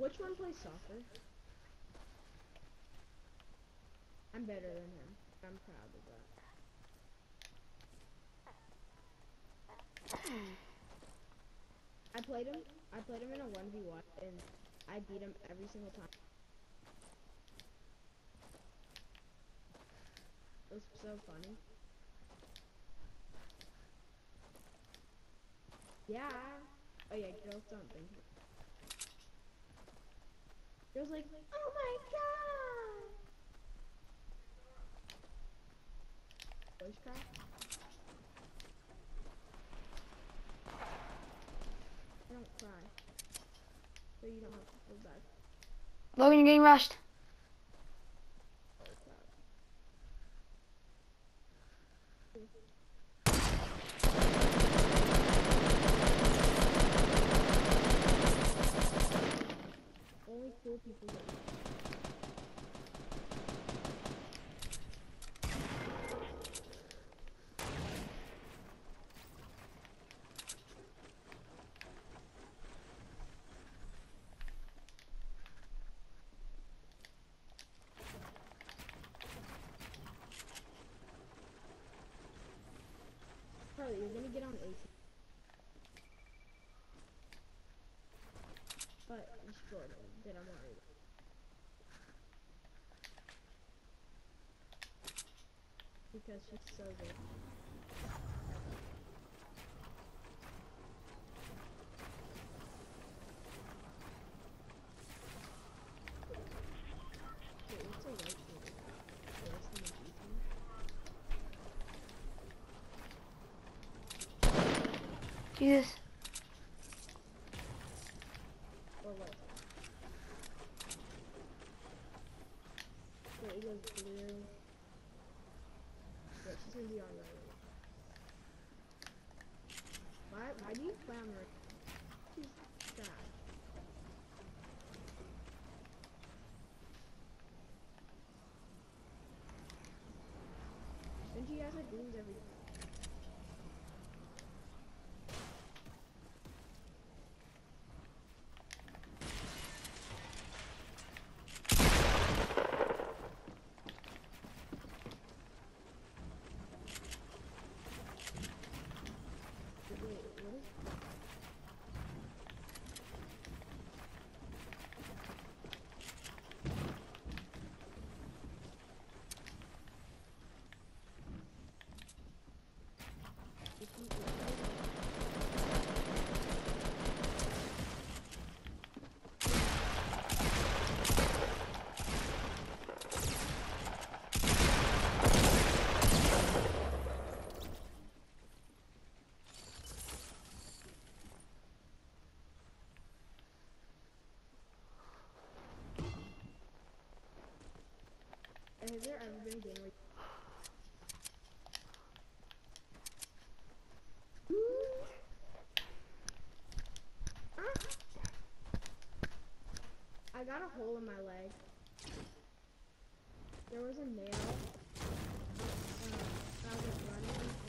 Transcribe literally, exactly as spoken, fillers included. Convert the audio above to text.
Which one plays soccer? I'm better than him. I'm proud of that. I played him. I played him in a one v one, and I beat him every single time. It was so funny. Yeah. Oh yeah, girls don't think. Girls like, oh my god. Voice crack. I don't cry, so you don't have to feel bad. Logan, you're getting rushed. Oh crap. Only cool people get it. Charlie, you're gonna get on A C. But it's Jordan that I'm worried about. Because she's so good. Wait, what's a white team? Worse than a G team? Jesus. Or what? Wait, it goes blue. Wait, she's gonna be on red. Why, why do you play on red? She's sad. And she has like lose every Has there ever been a game where ah. I got a hole in my leg. There was a nail. Um, I was like running